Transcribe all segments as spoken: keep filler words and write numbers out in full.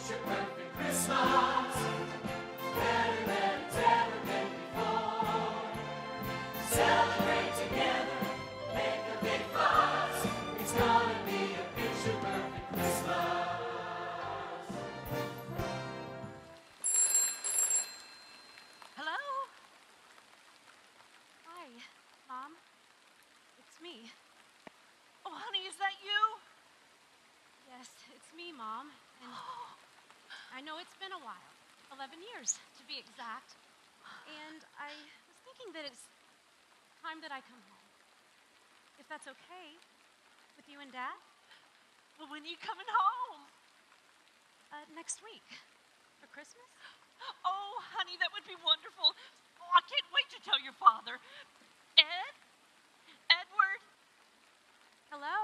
picture perfect Christmas. Better than it's ever been before. Celebrate together, make a big fuss. It's gonna be a picture perfect Christmas. Hello? Hi, Mom. It's me. Oh, honey, is that you? Yes, it's me, Mom. And I know it's been a while. eleven years, to be exact. And I was thinking that it's time that I come home. If that's okay with you and Dad? Well, when are you coming home? Uh, next week. For Christmas? Oh, honey, that would be wonderful. Oh, I can't wait to tell your father. Ed? Edward? Hello?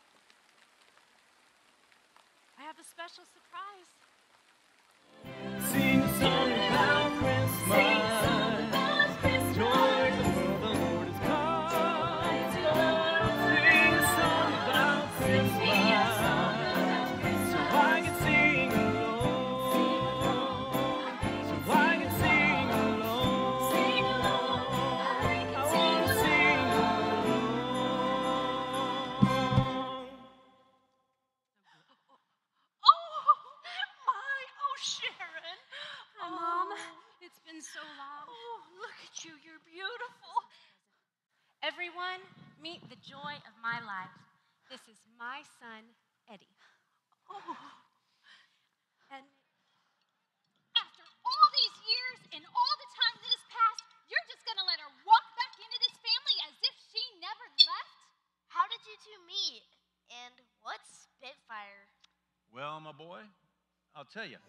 I have a special surprise. Sing a song about Christmas. Joy before the Lord is come. Sing a song about Christmas. So I can sing alone. So I can sing alone. I want to sing alone. Oh, my. Oh, Sharon. Hi, Mom. It's been so long. Oh, look at you. You're beautiful. Everyone, meet the joy of my life. This is my son, Eddie. Oh. And After all these years and all the time that has passed, you're just going to let her walk back into this family as if she never left? How did you two meet? And what's Spitfire? Well, my boy, I'll tell you.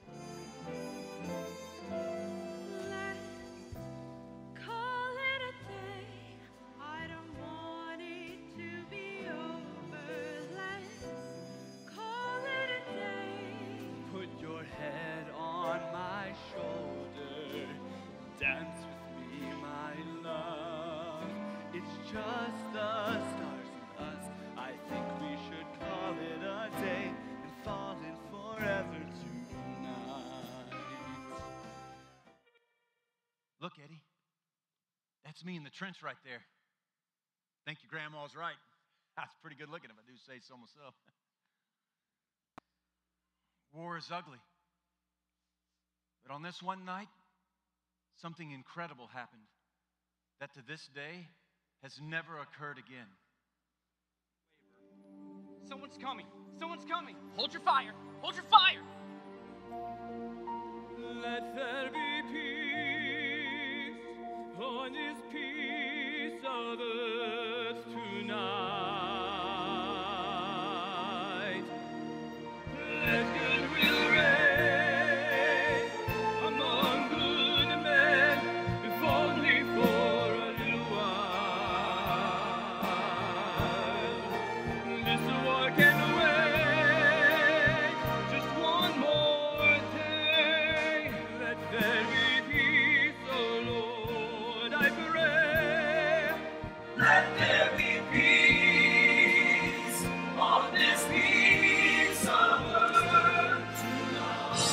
call it a day. I don't want it to be over. Let's call it a day. Put your head on my shoulder. Dance with me, my love. It's just the stars and us. I think we should call it a day and fall in forever tonight. Look, Eddie, that's me in the trench right there. Think your grandma's right. That's pretty good looking if I do say so myself. War is ugly. But on this one night, something incredible happened that to this day has never occurred again. Someone's coming. Someone's coming. Hold your fire. Hold your fire. Let there be peace on this piece of earth tonight. Let goodwill reign among good men, if only for a little while. This war can wait just one more day. Let there be peace, oh Lord, I pray. Let there be peace on this piece of earth tonight.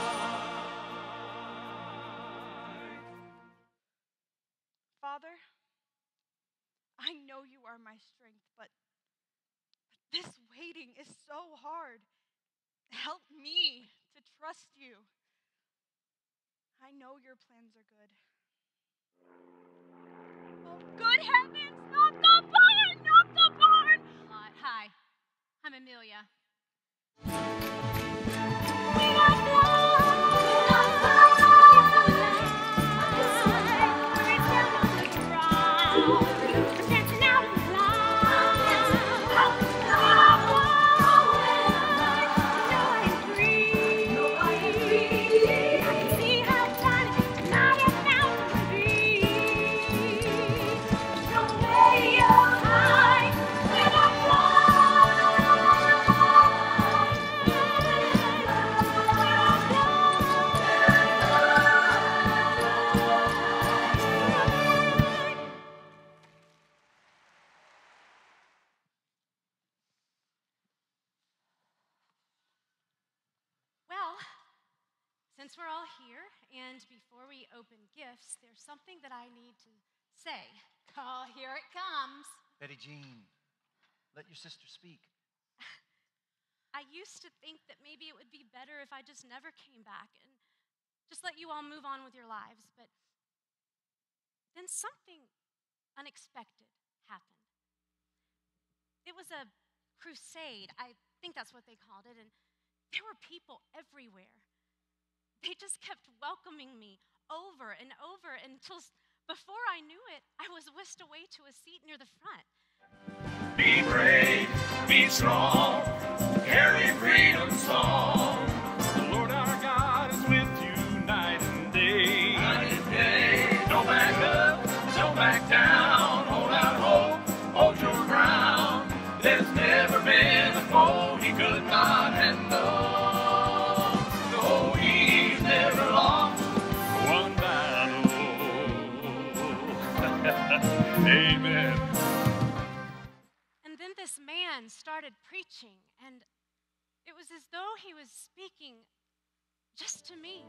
Father, I know you are my strength, but, but this waiting is so hard. Help me to trust you. I know your plans are good. Oh, good heavens! Not the barn! Not the barn! hi, I'm Amelia. Way up high, when I fly. Since we're all here, and before we open gifts, there's something that I need to say. Oh, here it comes. Betty Jean, let your sister speak. I used to think that maybe it would be better if I just never came back and just let you all move on with your lives, but then something unexpected happened. It was a crusade, I think that's what they called it, and there were people everywhere. They just kept welcoming me over and over until before I knew it, I was whisked away to a seat near the front. Be brave, be strong, carry freedom's song. The Lord our God is with you night and day. Night and day. Don't back up, don't back down. Hold out hope, hold your ground. There's never been a foe he could not handle. No, he's never lost one battle. Amen. And then this man started preaching, and it was as though he was speaking just to me.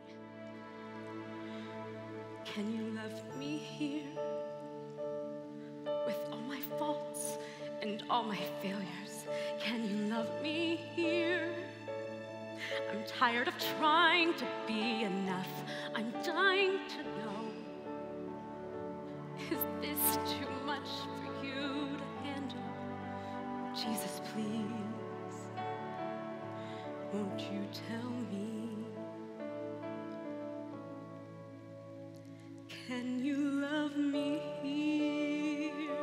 Can you love me here with all my faults and all my failures? Can you love me here? I'm tired of trying to be enough. I'm dying to know. Is this too much for you to handle? Jesus, please, won't you tell me? Can you love me here?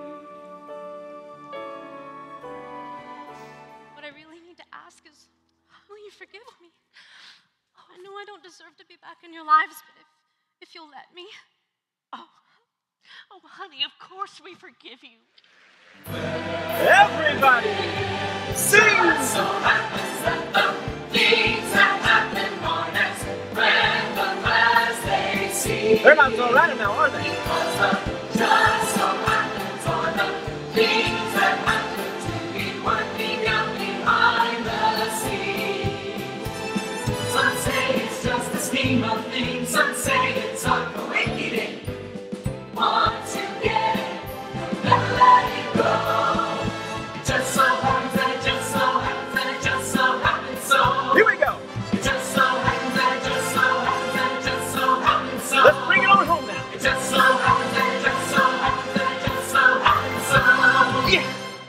What I really need to ask is, will you forgive me? I know I don't deserve to be back in your lives, but if, if you'll let me. Oh, oh, honey, of course we forgive you. Everybody, sing! So happens that the things that happen are as random as they seem. They're not so random now, are they? Because the just so happens are the things that happen to be working out behind the scenes. Some say it's just a scheme of things. Some say it's a coincidence. Once you get it, never let it go. It just so happens that it just so happens that it just so happens so. Here we go. It just so happens that it just so happens that it just so happens so. Let's bring it on home now. It just so happens that it just so happens that it just so happens so. Yeah.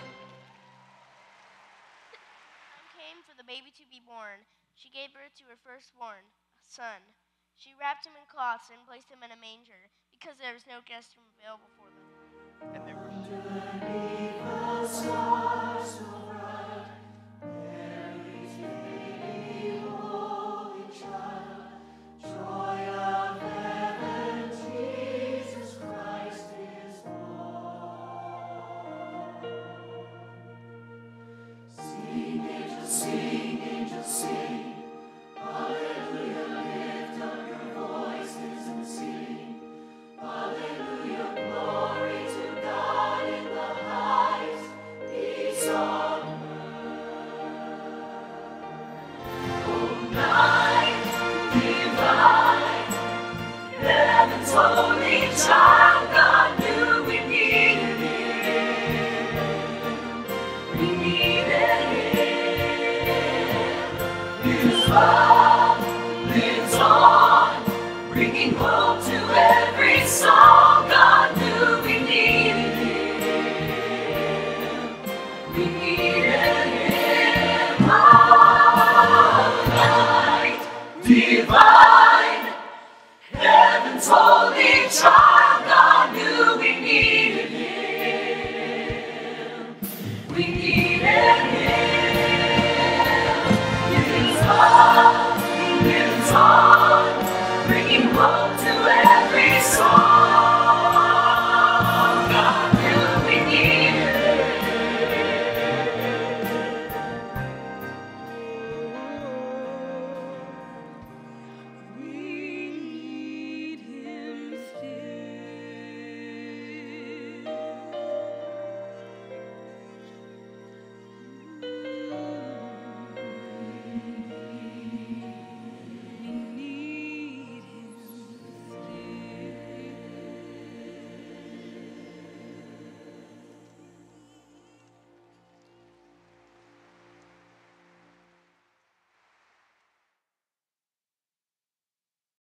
Time came for the baby to be born. She gave birth to her firstborn, a son. She wrapped him in cloths and placed him in a manger because there was no guest room available for them. And they were Underneath the stars so bright, Mary's baby, holy child, joy of heaven, Jesus Christ is born. Sing, angels, sing, angels, sing, hallelujah, lift up your voices and sing, hallelujah, glory to God in the highest, peace on earth. O night divine, heaven's holy child, God knew we needed him. We needed him. His love